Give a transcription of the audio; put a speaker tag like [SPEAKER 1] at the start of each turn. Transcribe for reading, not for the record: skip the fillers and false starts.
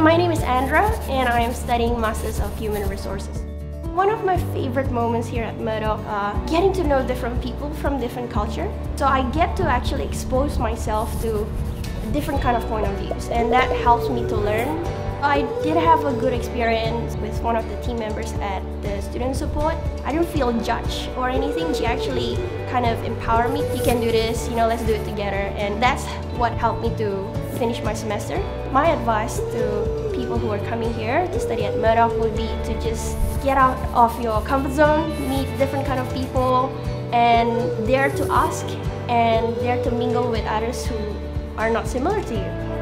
[SPEAKER 1] My name is Andra, and I am studying Masters of Human Resources. One of my favorite moments here at Murdoch, getting to know different people from different culture. So I get to actually expose myself to different kind of point of views, and that helps me to learn. I did have a good experience with one of the team members at the student support. I didn't feel judged or anything. She actually kind of empowered me. You can do this, let's do it together. And that's what helped me to finish my semester. My advice to people who are coming here to study at Murdoch would be to just get out of your comfort zone, meet different kind of people, and dare to ask and dare to mingle with others who are not similar to you.